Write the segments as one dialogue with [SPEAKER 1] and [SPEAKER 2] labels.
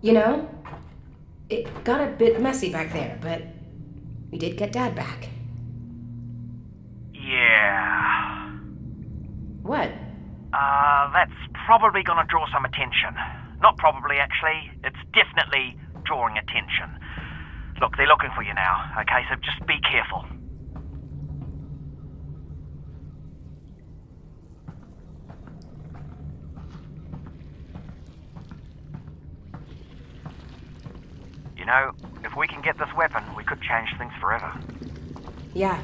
[SPEAKER 1] You know, it got a bit messy back there, but we did get Dad back.
[SPEAKER 2] Yeah.
[SPEAKER 1] What?
[SPEAKER 2] That's probably gonna draw some attention. Not probably, actually. It's definitely drawing attention. Look, they're looking for you now, okay? So just be careful. You know, if we can get this weapon, we could change things forever.
[SPEAKER 1] Yeah.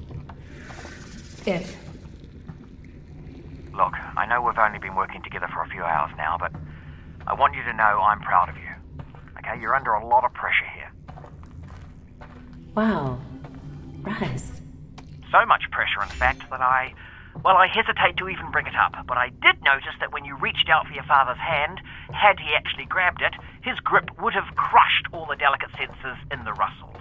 [SPEAKER 1] If.
[SPEAKER 2] Look, I know we've only been working together for a few hours now, but I want you to know I'm proud of you. Okay, you're under a lot of pressure here.
[SPEAKER 1] Wow. Russ.
[SPEAKER 2] So much pressure, in fact, that I hesitate to even bring it up. But I did notice that when you reached out for your father's hand, had he actually grabbed it, his grip would have crushed all the delicate sensors in the Russells.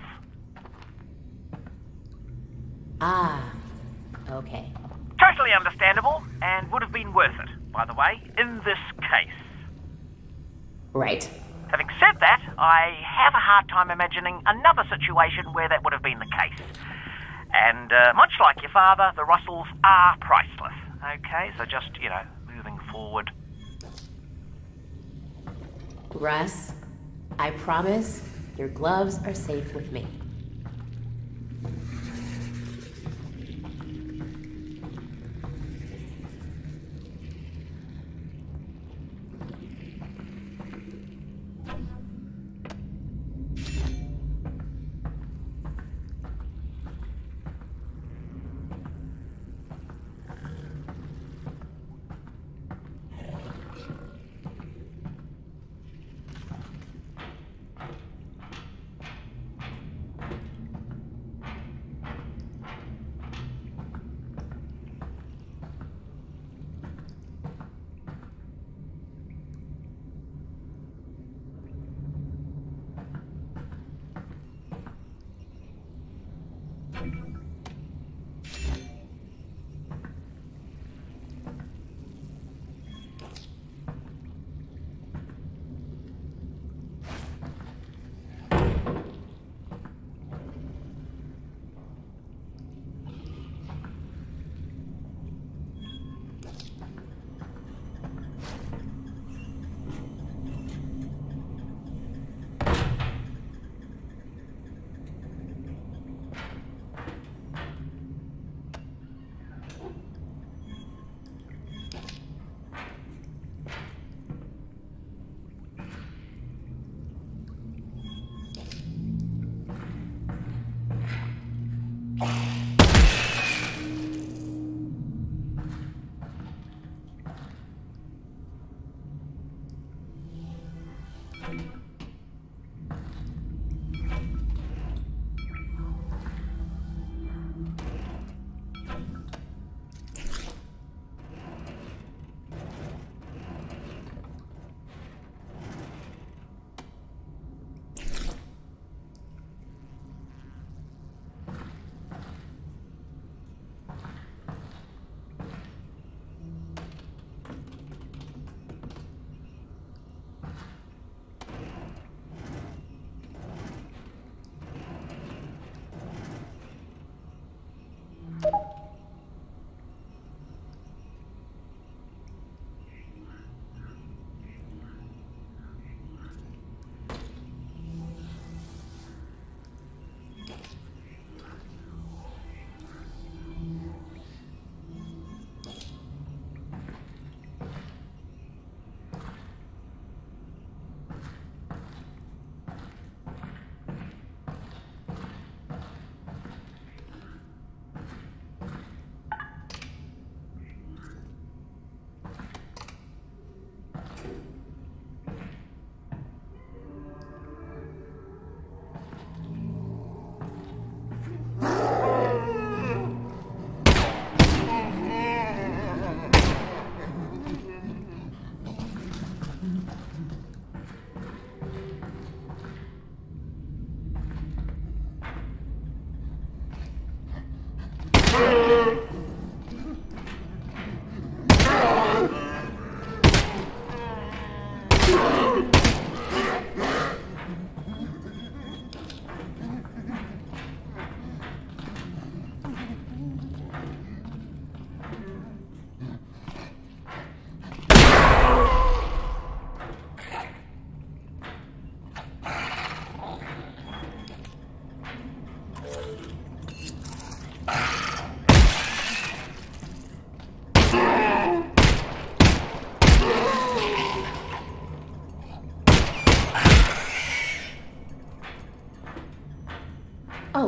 [SPEAKER 1] Ah. Okay.
[SPEAKER 2] Totally understandable, and would have been worth it, by the way, in this case.
[SPEAKER 1] Right.
[SPEAKER 2] Having said that, I have a hard time imagining another situation where that would have been the case. And much like your father, the Russells are priceless. Okay, so just, moving forward.
[SPEAKER 1] Russ, I promise your gloves are safe with me.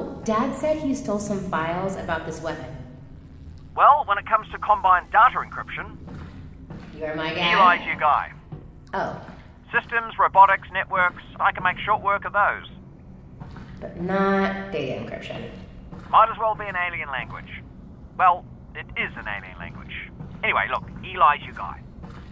[SPEAKER 1] So, Dad said he stole some files about this weapon.
[SPEAKER 2] Well, when it comes to Combine data encryption,
[SPEAKER 1] You're my guy?
[SPEAKER 2] Eli's your guy.
[SPEAKER 1] Oh,
[SPEAKER 2] Systems, robotics, networks, I can make short work of those.
[SPEAKER 1] but not data encryption.
[SPEAKER 2] Might as well be an alien language. Well, it is an alien language. Anyway, look, Eli's your guy.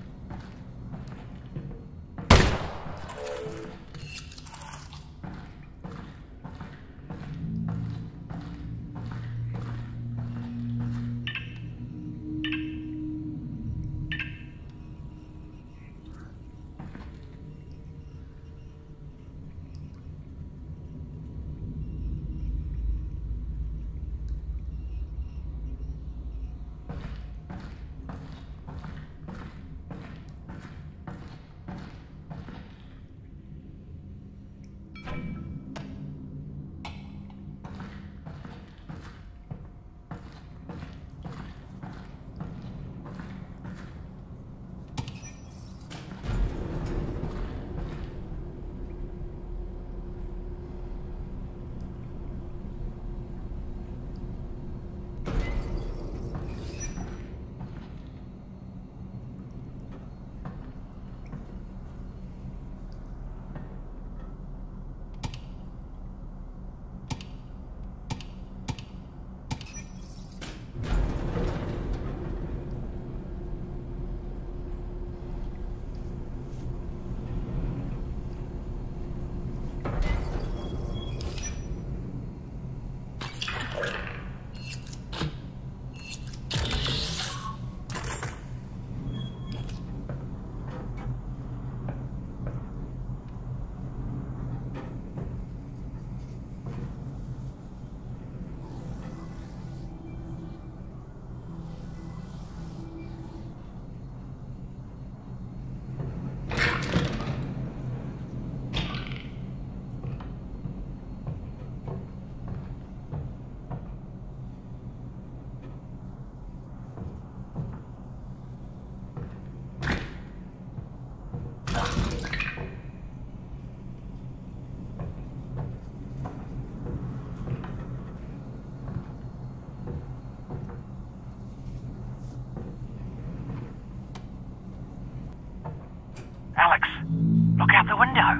[SPEAKER 2] Alex, look out the window.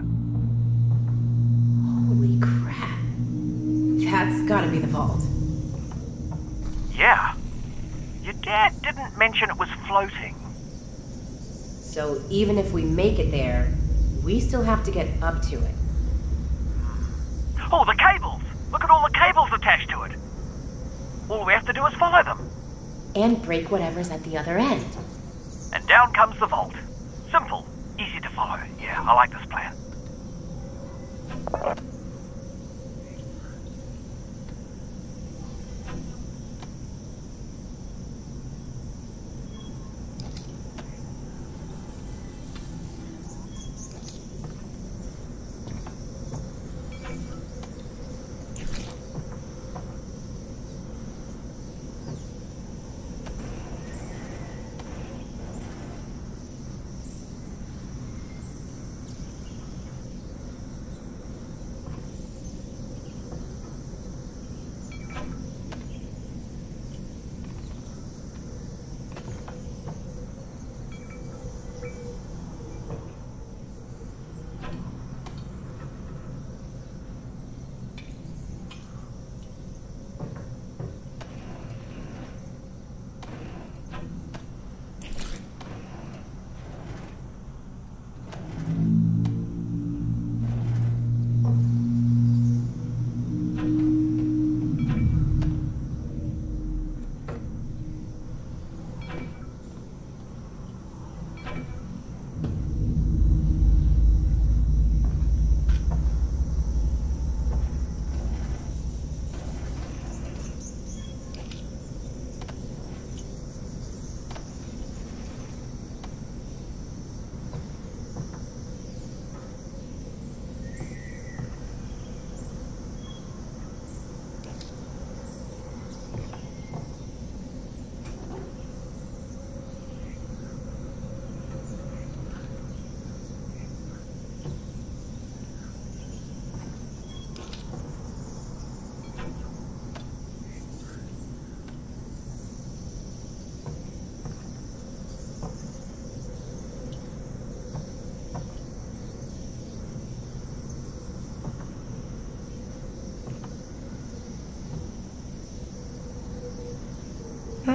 [SPEAKER 1] Holy crap. That's gotta be the vault.
[SPEAKER 2] Yeah. Your dad didn't mention it was floating.
[SPEAKER 1] So even if we make it there, we still have to get up to it.
[SPEAKER 2] Oh, the cables! Look at all the cables attached to it. All we have to do is follow them.
[SPEAKER 1] And break whatever's at the other end.
[SPEAKER 2] And down comes the vault. Simple. Easy to follow. Yeah, I like this plan.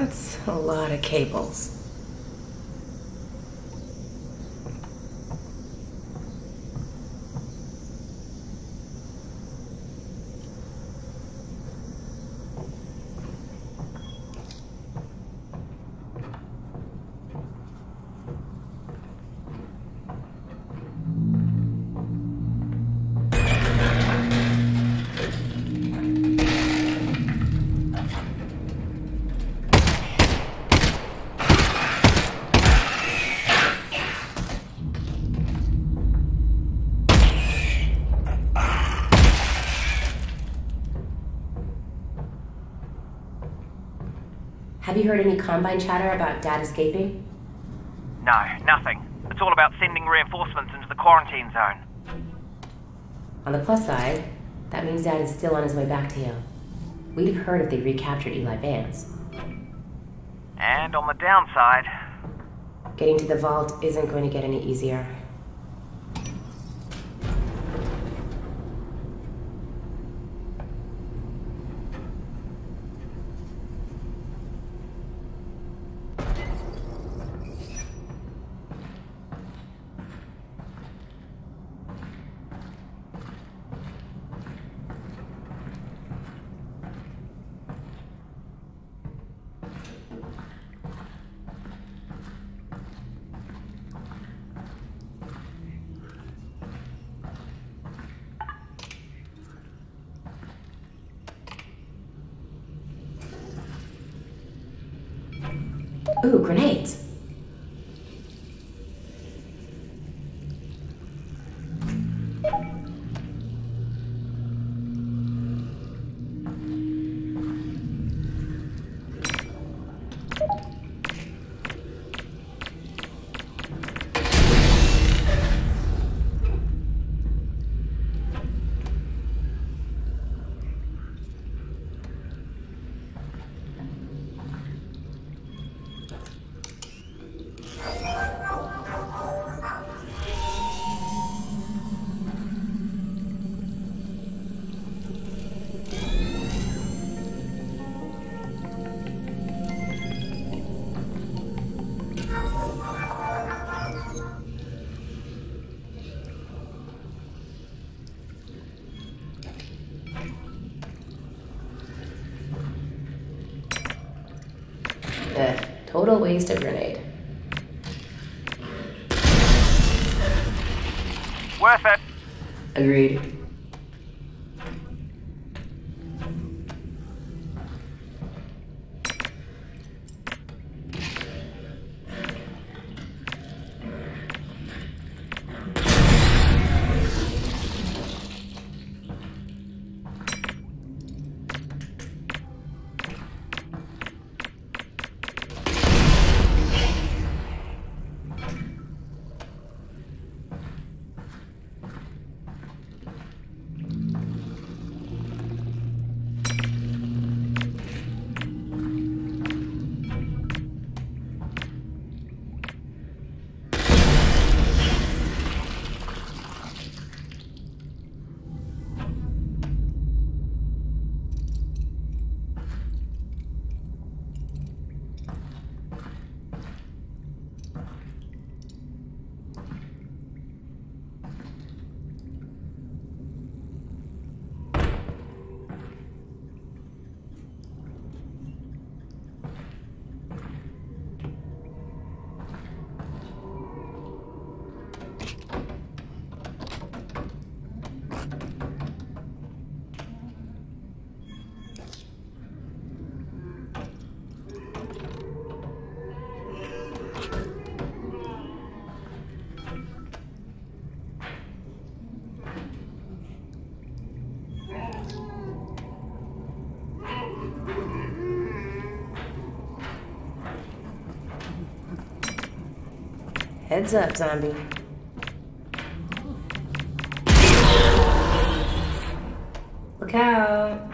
[SPEAKER 1] That's a lot of cables. Have you heard any Combine chatter about Dad escaping?
[SPEAKER 2] No, nothing. It's all about sending reinforcements into the quarantine zone.
[SPEAKER 1] On the plus side, that means Dad is still on his way back to you. We'd have heard if they recaptured Eli Vance.
[SPEAKER 2] And on the downside...
[SPEAKER 1] Getting to the vault isn't going to get any easier. Ooh, grenades. Total waste of grenade.
[SPEAKER 2] Worth it.
[SPEAKER 1] Agreed. Heads up, zombie. Look out.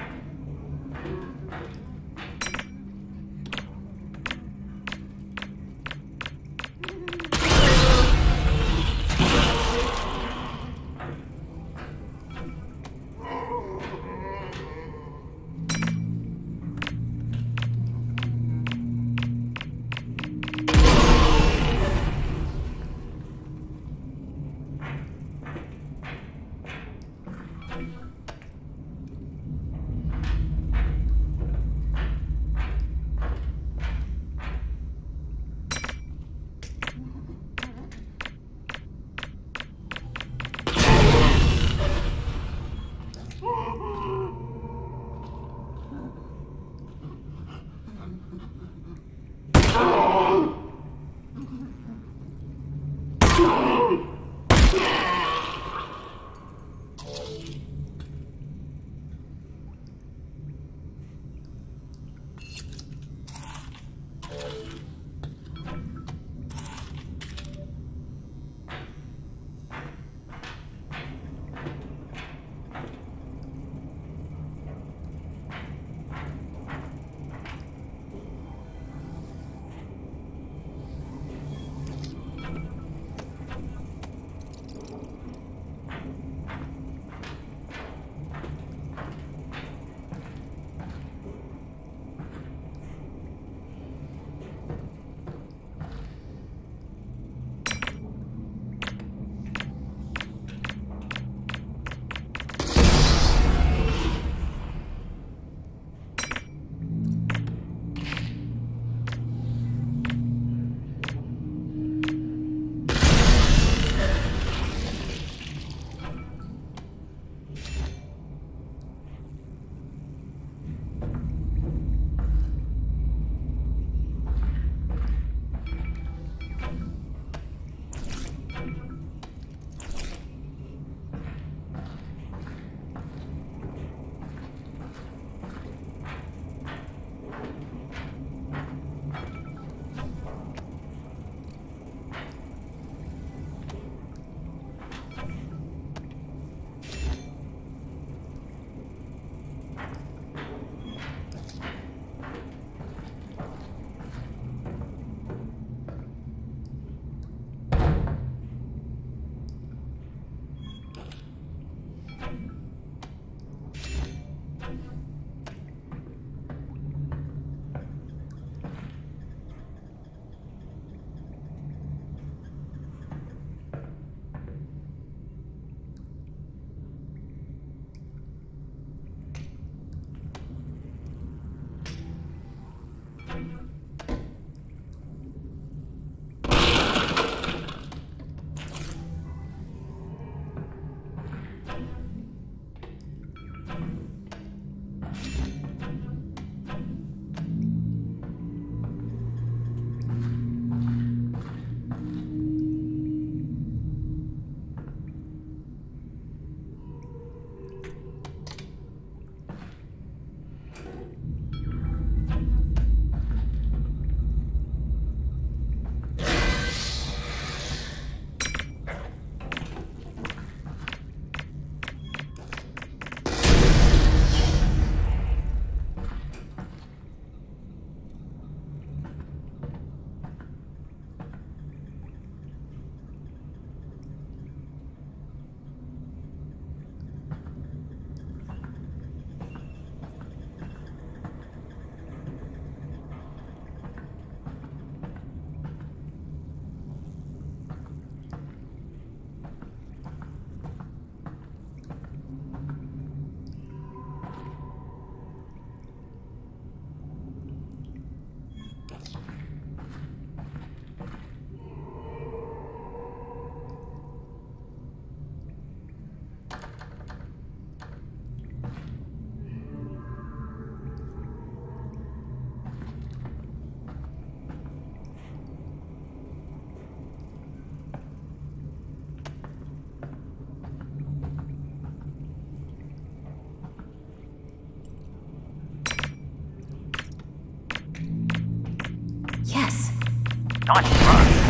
[SPEAKER 2] Nice throw.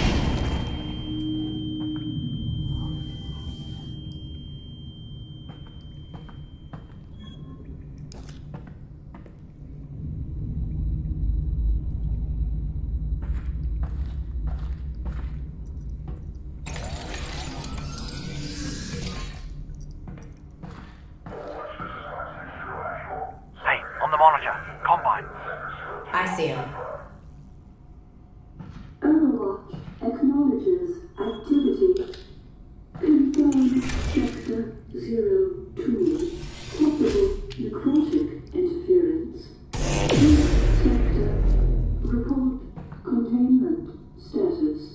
[SPEAKER 2] Hey, on the monitor, Combine.
[SPEAKER 1] I see him.
[SPEAKER 3] Overwatch acknowledges activity. Confirm Sector 02. Possible necrotic interference. This sector. Report containment status.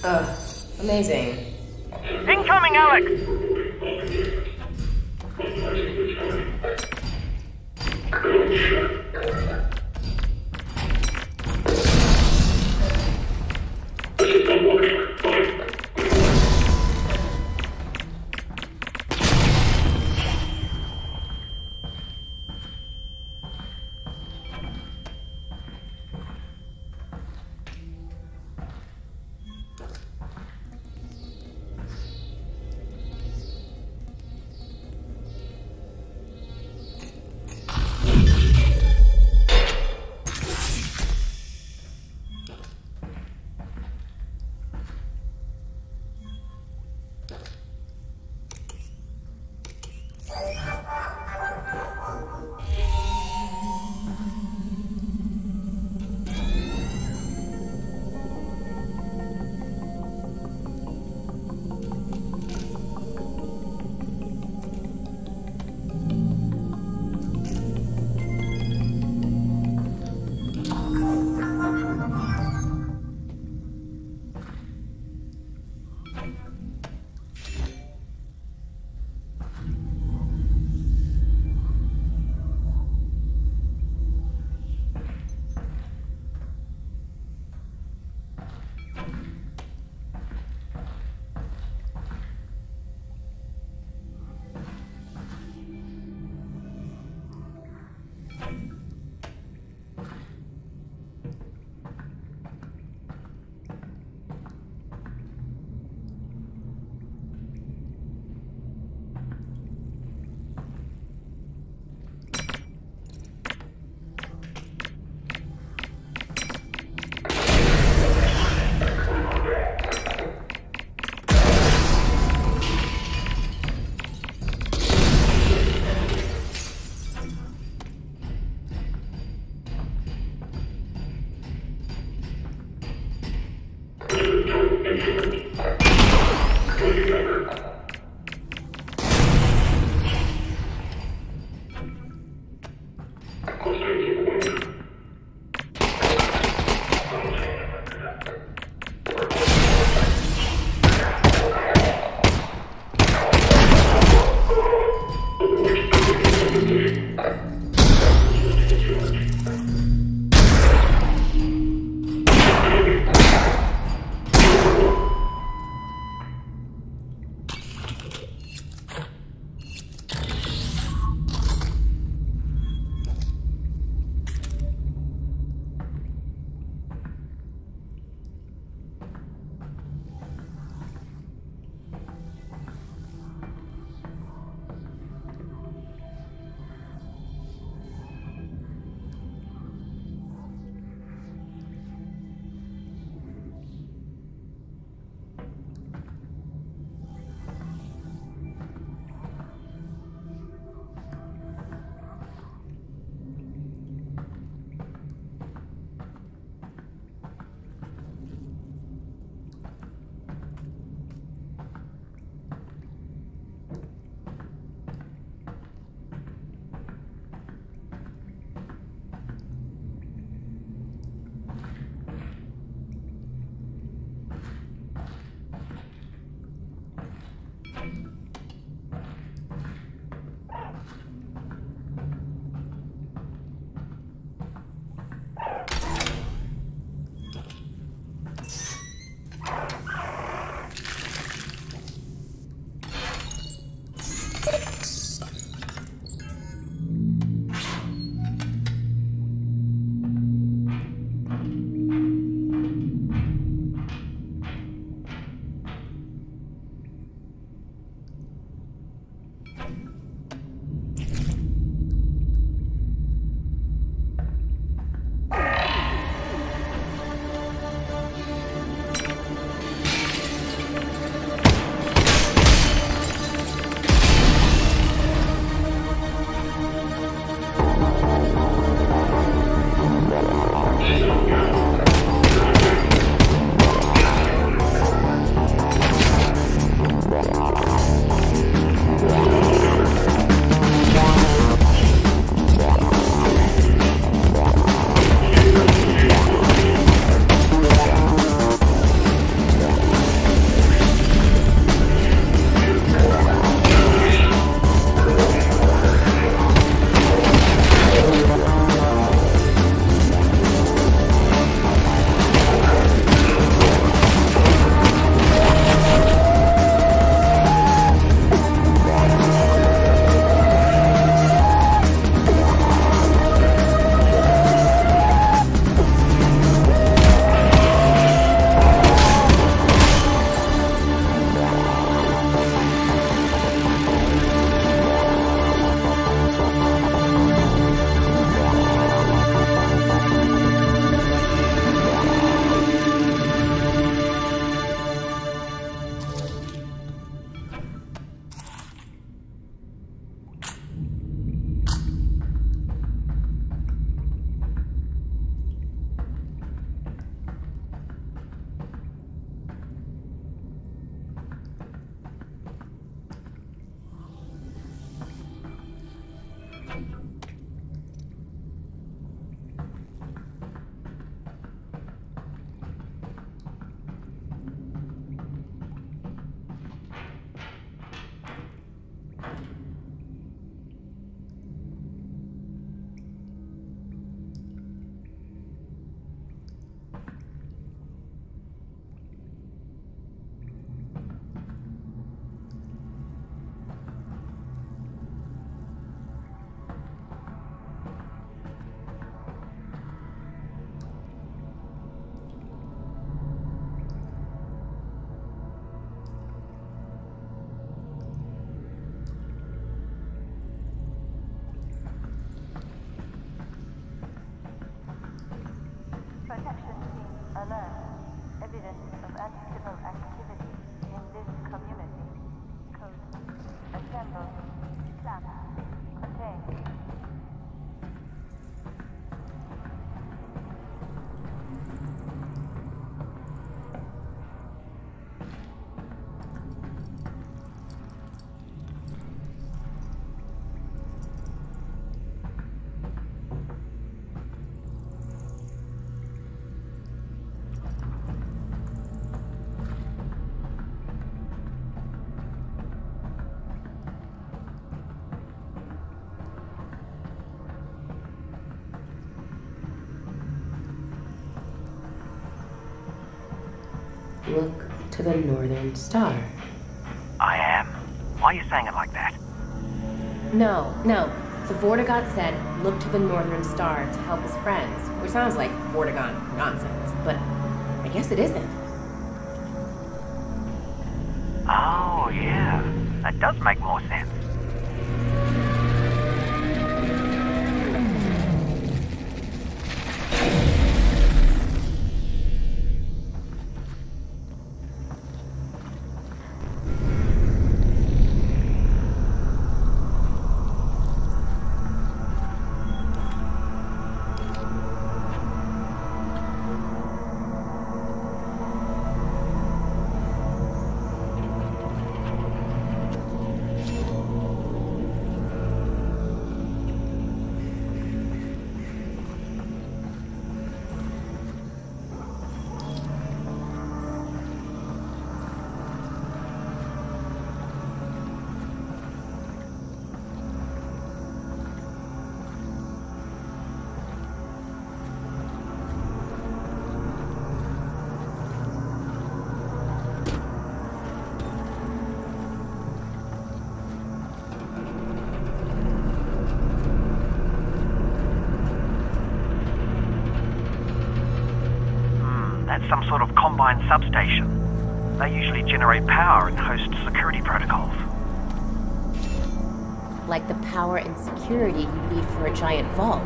[SPEAKER 1] Amazing.
[SPEAKER 2] Incoming, Alex!
[SPEAKER 4] evidence of anti-civil activity in this community. Code. Assemble. Clamp. Contain.
[SPEAKER 1] Look to the northern star.
[SPEAKER 2] I am. Why are you saying it like that?
[SPEAKER 1] No. The Vortigaunt said, look to the northern star to help his friends, which sounds like Vortigaunt nonsense, but I guess it isn't.
[SPEAKER 2] Oh, yeah. That does make more sense. That's some sort of combined substation. They usually generate power and host security protocols.
[SPEAKER 1] Like the power and security you need for a giant vault.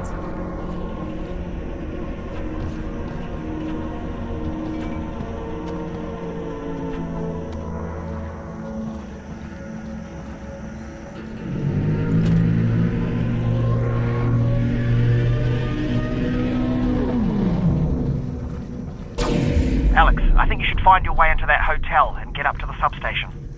[SPEAKER 2] Alex, I think you should find your way into that hotel and get up to the substation.